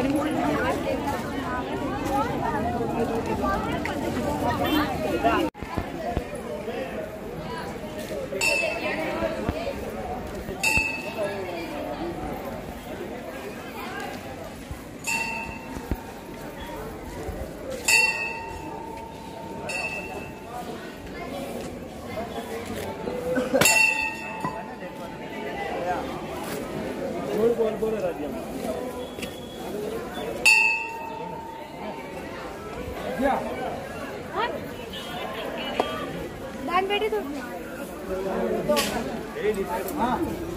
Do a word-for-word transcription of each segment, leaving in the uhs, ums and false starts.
दान बेटे तो हाँ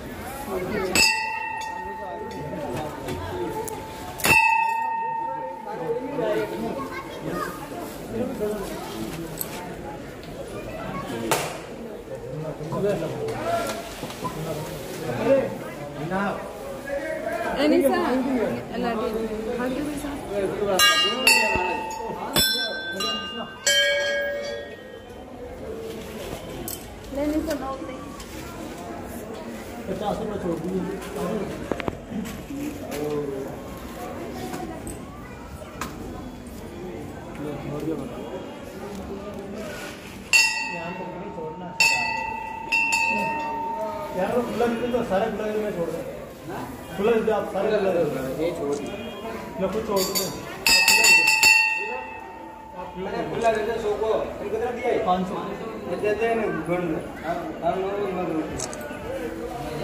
Anissa, Aladdin, how do we say? Lenny से बोलते। पचास रुपए छोड़ दिए। यार वो खुला भी तो सारे खुला भी मैं छोड़ दूँ। खुला भी आप सारे खुला ये छोड़ दो। मैं कुछ छोड़ दूँ। मैंने खुला दे दे सौ को। इनको कितना दिया है? पाँच सौ। ये देते हैं ना घुन। हाँ हाँ नौ नौ